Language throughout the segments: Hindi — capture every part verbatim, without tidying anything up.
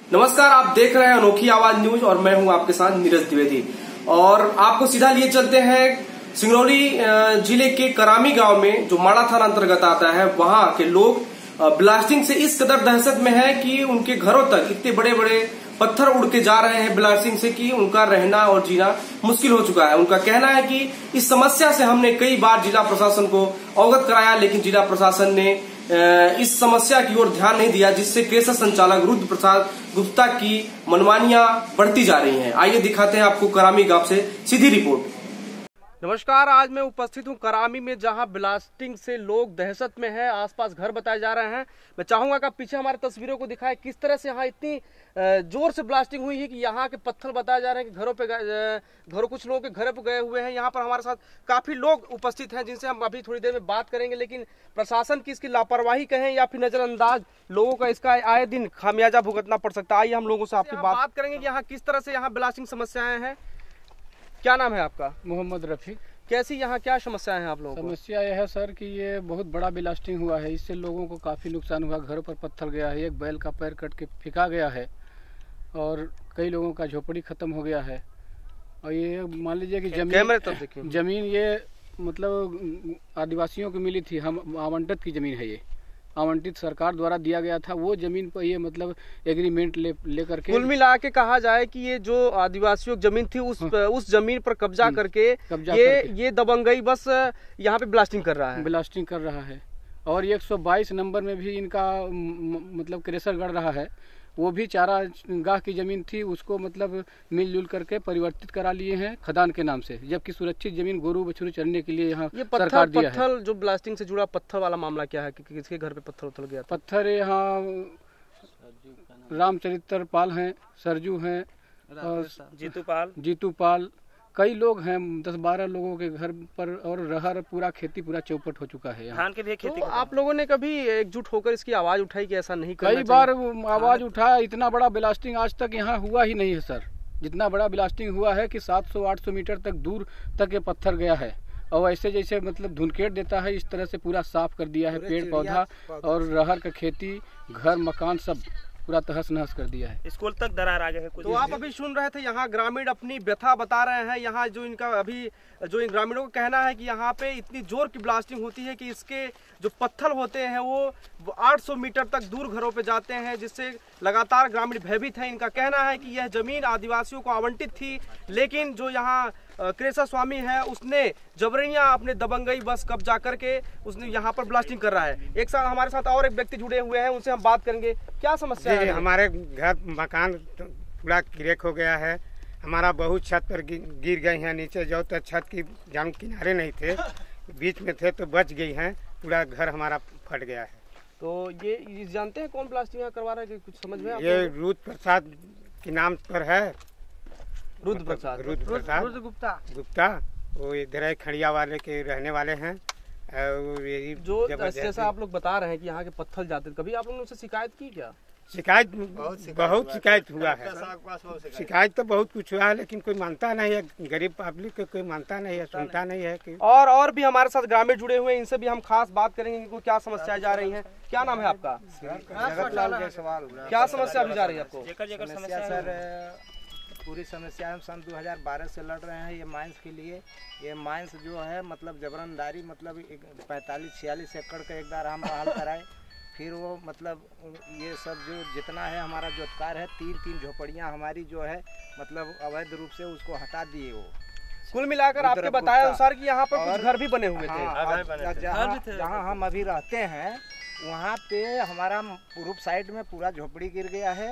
नमस्कार, आप देख रहे हैं अनोखी आवाज न्यूज और मैं हूं आपके साथ नीरज द्विवेदी। और आपको सीधा लिए चलते हैं सिंगरौली जिले के करामी गांव में, जो माड़ा थाना अंतर्गत आता है। वहां के लोग ब्लास्टिंग से इस कदर दहशत में है कि उनके घरों तक इतने बड़े बड़े पत्थर उड़ के जा रहे हैं ब्लास्टिंग से कि उनका रहना और जीना मुश्किल हो चुका है। उनका कहना है कि इस समस्या से हमने कई बार जिला प्रशासन को अवगत कराया, लेकिन जिला प्रशासन ने इस समस्या की ओर ध्यान नहीं दिया, जिससे केसर संचालक रुद्र प्रसाद गुप्ता की मनमानियां बढ़ती जा रही हैं। आइए दिखाते हैं आपको करामी गांव से सीधी रिपोर्ट। नमस्कार, आज मैं उपस्थित हूं करामी में, जहां ब्लास्टिंग से लोग दहशत में हैं। आसपास घर बताए जा रहे हैं। मैं चाहूंगा कि आप पीछे हमारे तस्वीरों को दिखाएं किस तरह से यहाँ इतनी जोर से ब्लास्टिंग हुई है कि यहाँ के पत्थर बताए जा रहे हैं कि घरों पे घरों कुछ लोगों के घरों पे गए हुए हैं। यहाँ पर हमारे साथ काफी लोग उपस्थित हैं जिनसे हम अभी थोड़ी देर में बात करेंगे, लेकिन प्रशासन की इसकी लापरवाही कहें या फिर नजरअंदाज लोगों का इसका आए दिन खामियाजा भुगतना पड़ सकता है। आइए हम लोगों से आपकी बात करेंगे कि यहाँ किस तरह से यहाँ ब्लास्टिंग समस्याएं हैं। क्या नाम है आपका? मोहम्मद रफी। कैसी यहाँ क्या समस्याएं हैं आप लोगों को? समस्या यह है सर कि ये बहुत बड़ा ब्लास्टिंग हुआ है, इससे लोगों को काफ़ी नुकसान हुआ। घरों पर पत्थर गया है, एक बैल का पैर कट के फेंका गया है और कई लोगों का झोपड़ी खत्म हो गया है। और ये मान लीजिए कि जमीन जमीन ये मतलब आदिवासियों को मिली थी, हम आवंटित की ज़मीन है, ये आवंटित सरकार द्वारा दिया गया था। वो जमीन पर ये मतलब एग्रीमेंट ले लेकर के, कुल मिला के कहा जाए कि ये जो आदिवासियों की जमीन थी उस हाँ। उस जमीन पर कब्जा करके कब्जा ये करके। ये दबंगई बस यहाँ पे ब्लास्टिंग कर रहा है ब्लास्टिंग कर रहा है। और एक सौ बाईस नंबर में भी इनका मतलब क्रेशर गड़ रहा है। वो भी चारा गाह की जमीन थी, उसको मतलब मिलजुल करके परिवर्तित करा लिए हैं खदान के नाम से, जबकि सुरक्षित जमीन गोरू बछरू चढ़ने के लिए यहाँ सरकार दिया है। पत्थर जो ब्लास्टिंग से जुड़ा पत्थर वाला मामला क्या है कि किसके घर पे पत्थर उतर गया? पत्थर यहाँ रामचरित्र पाल हैं, सरजू हैं, जीतू पाल जीतू पाल कई लोग हैं, दस बारह लोगों के घर पर। और रहर पूरा खेती पूरा चौपट हो चुका है। धान के भी खेती। तो आप लोगों ने कभी एकजुट होकर इसकी आवाज उठाई कि ऐसा नहीं करना चाहिए? कई बार आवाज उठाया। इतना बड़ा ब्लास्टिंग आज तक यहाँ हुआ ही नहीं है सर। जितना बड़ा ब्लास्टिंग हुआ है कि सात सौ आठ सौ मीटर तक दूर तक ये पत्थर गया है। और ऐसे जैसे मतलब धुनकेट देता है, इस तरह से पूरा साफ कर दिया है। पेड़ पौधा और रहर का खेती, घर मकान सब पूरा तहस नहस कर दिया है। स्कूल तक दरार आ गए हैं। तो आप अभी सुन रहे थे, यहाँ ग्रामीण अपनी व्यथा बता रहे हैं। यहाँ जो इनका अभी जो इन ग्रामीणों का कहना है कि यहाँ पे इतनी जोर की ब्लास्टिंग होती है कि इसके जो पत्थर होते हैं वो आठ सौ मीटर तक दूर घरों पे जाते हैं, जिससे लगातार ग्रामीण भयभीत हैं। इनका कहना है कि यह जमीन आदिवासियों को आवंटित थी, लेकिन जो यहाँ क्रेशर स्वामी है उसने जबरिया अपने दबंगई बस कब्जा करके उसने यहाँ पर ब्लास्टिंग कर रहा है। एक साथ हमारे साथ और एक व्यक्ति जुड़े हुए हैं, उनसे हम बात करेंगे। क्या समस्या है? हमारे घर मकान पूरा क्रेक हो गया है। हमारा बहुत छत पर गिर गई है। नीचे जाओ तो छत की जान किनारे नहीं थे, बीच में थे तो बच गई हैं। पूरा घर हमारा फट गया है। तो ये जानते हैं कौन ब्लास्टिंग यहाँ करवा रहा है? कुछ समझ में? ये रुद्र प्रसाद के नाम पर है। रुद्र प्रसाद रुद्र प्रसाद रुद्र गुप्ता गुप्ता वो इधर खड़िया वाले के रहने वाले हैं। और यही जो जैसा आप लोग बता रहे हैं कि यहाँ के पत्थर जाते, कभी आप लोगों ने उससे शिकायत की क्या? शिकायत बहुत शिकायत हुआ है। शिकायत तो बहुत कुछ हुआ है, लेकिन कोई मानता नहीं है। गरीब पब्लिक को कोई मानता नहीं है, सुनता नहीं है कि। और और भी हमारे साथ ग्रामीण जुड़े हुए हैं, इनसे भी हम खास बात करेंगे कि क्या समस्या जा रही है। क्या नाम है आपका? जगतलाल जायसवाल। क्या समस्या अभी जा रही है आपको? समस्या सर पूरी समस्या हम सन दो हज़ार बारह से लड़ रहे हैं ये माइंस के लिए। ये माइंस जो है मतलब जबरनदारी मतलब पैंतालीस छियालीस एकड़ का एक बार हम हल कराए, फिर वो मतलब ये सब जो जितना है हमारा जो अधिकार है, तीन तीन झोपड़ियाँ हमारी जो है मतलब अवैध रूप से उसको हटा दिए। वो कुल मिलाकर आपके बताया अनुसार कि यहाँ पर कुछ घर भी बने हुए थे। जहाँ हम अभी रहते हैं वहाँ पे हमारा पूर्व साइड में पूरा झोपड़ी गिर गया है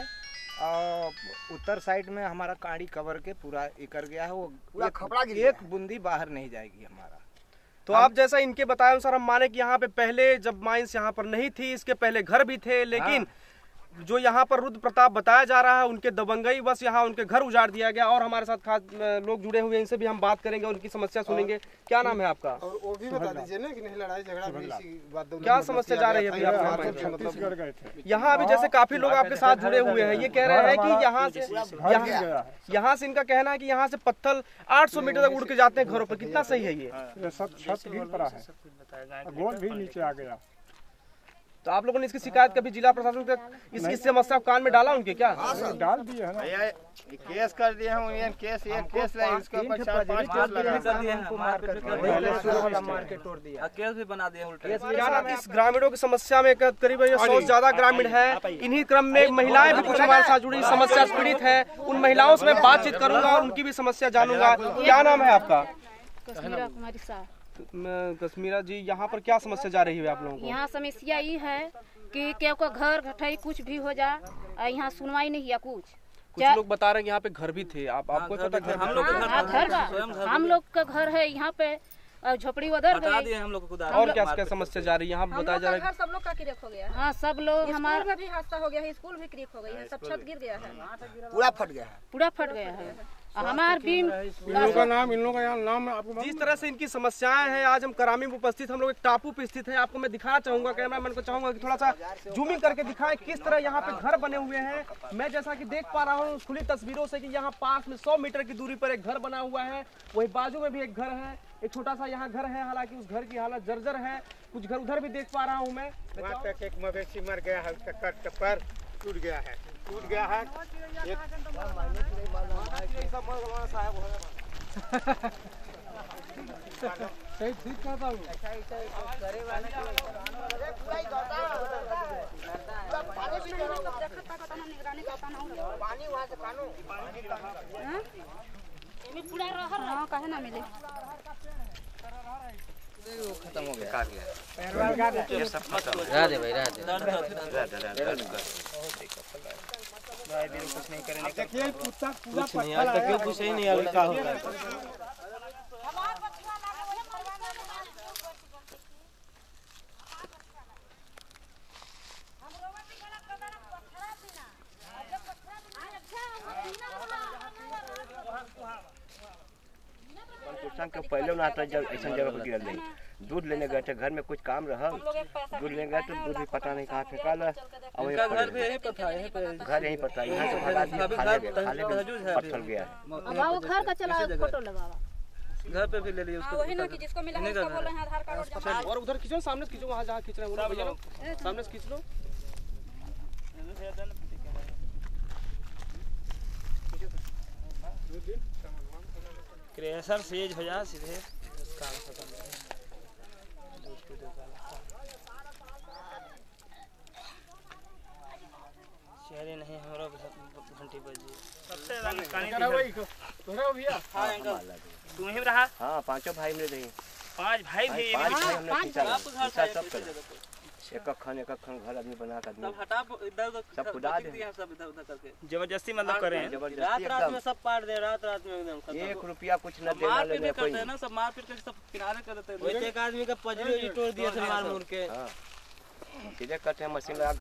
और उत्तर साइड में हमारा काड़ी कवर के पूरा इकर गया है। वो पूरा खपड़ा गिर एक बूंदी बाहर नहीं जाएगी हमारा। तो आप जैसा इनके बताए अनुसार हम माने कि यहाँ पे पहले जब माइंस यहाँ पर नहीं थी, इसके पहले घर भी थे, लेकिन हाँ। जो यहाँ पर रुद्र प्रताप बताया जा रहा है उनके दबंगई बस यहाँ उनके घर उजाड़ दिया गया। और हमारे साथ खास लोग जुड़े हुए हैं, इनसे भी हम बात करेंगे, उनकी समस्या सुनेंगे। क्या नाम है आपका? और वो भी बता दीजिए ना कि नहीं लड़ाई झगड़ा क्या समस्या जा रही है अभी? यहाँ अभी जैसे काफी लोग आपके साथ जुड़े हुए हैं, ये कह रहे हैं कि यहाँ से यहाँ से इनका कहना है कि यहाँ से पत्थर आठ सौ मीटर तक उड़ के जाते हैं घरों पर। कितना सही है ये? छत गिर पड़ा है, गोल भी नीचे आ गया। तो आप लोगों ने इसकी शिकायत कभी जिला प्रशासन तक इस इस समस्या को कान में डाला उनके क्या? डाल दिए है ना, केस कर दिए हैं यूनियन केस, एक केस है उसके ऊपर चार पांच केस लगा दिए हैं, मार के तोड़ दिया, केस भी बना दिए उल्टे। इस ग्रामीणों की समस्या में करीब सौ से ज्यादा ग्रामीण है, इन्हीं क्रम में महिलाएं भी कुछ हमारे साथ जुड़ी समस्या से पीड़ित है, उन महिलाओं से मैं बातचीत करूंगा और उनकी भी समस्या जानूंगा। क्या नाम है आपका? कश्मीरा कुमारी शाह। कश्मीरा जी, यहाँ पर क्या समस्या जा रही है आप लोगों को? यहाँ समस्या ये है कि क्या को घर घटाई कुछ भी हो जा, यहाँ सुनवाई नहीं है कुछ। कुछ लोग बता रहे हैं यहाँ पे घर भी थे, आप आपको पता घर? हम लोग घर हम लोग का घर है यहाँ पे, झोपड़ी उधर है हम लोग को। और क्या क्या समस्या जा रही है यहाँ बताया जा रहा है? सब लोग का क्रिक हो गया है। हाँ, सब लोग हमारे में भी हादसा हो गया है, स्कूल भी क्रिक हो गई है, सब छत गिर गया है, पूरा फट गया है, पूरा फट गया है। हमार भी इन लोगों का नाम इन लोगों का यहाँ नाम आपको जिस तरह से इनकी समस्याएं हैं, आज हम करामी में उपस्थित, हम लोग एक टापू पे स्थित हैं। आपको मैं दिखाना चाहूंगा, कैमरामैन को चाहूंगा कि थोड़ा सा जूमिंग करके दिखाएं किस तरह यहाँ पे घर बने हुए हैं। मैं जैसा कि देख पा रहा हूँ खुली तस्वीरों से कि यहाँ पास में सौ मीटर की दूरी पर एक घर बना हुआ है, वही बाजू में भी एक घर है, एक छोटा सा यहाँ घर है, हालांकि उस घर की हालत जर्जर है। कुछ घर उधर भी देख पा रहा हूँ मैं। वहाँ तक एक मवेशी मर गया है, उसका कट पर टूट गया है, टूट गया है सही ठीक कहता हूँ। पूरा रहा कहे ना मिले, खत्म हो गया, काट गया, ये सब खत्म। रह दे भाई, रह दे, कुछ नहीं करेंगे। देखिए कुत्ता पूरा कुछ नहीं, आज तक कुछ ही नहीं आगे क्या होगा। पहले ना आता जब ऐसा जगह पर गिरल नहीं, दूध लेने गए थे, घर में कुछ काम रहा, दूध लेने गए तो दूध भी पता नहीं कहाँ फेंका ला, और घर भी यहीं पर था, यहीं पे घर यहीं पर था, यहाँ से भगा दिया, खाले गए, खाले में पत्थर गया। अब घर का चला फोटो लगावा, घर पे भी ले लिया उसको, वही ना कि जिसको मिला है उसको बोल रहे हैं आधार कार्ड और जमा। और उधर खींचो, सामने से खींचो, वहाँ जहाँ खींच रहे हैं भैया लोग, सामने से खींच लो। क्रेशर सेज हो जा सीधे काम खत्म। चेहरे नहीं हमारा घंटी बजी सबसे तुम ही रहा। हाँ, पांचों भाई में रही, पांच भाई भी पांच भाई हमने खींचा, खींचा सब कर एक अखन एक अखन घर आदमी बना कर सब हटा, इधर उधर सब कुदा दे, सब इधर उधर करके जबरदस्ती मतलब करें, जबरदस्ती रात रात में एकदम सब पाट दे, रात रात में एकदम खत्म। एक रुपया कुछ न देना मार पीट लेना कोई करते हैं ना, सब मार पीट करके सब किनारे कर देते हैं। एक आदमी का पजरी तोड़ दिया था मार मुर के, हाँ सीधे करते हैं, मशीन लगा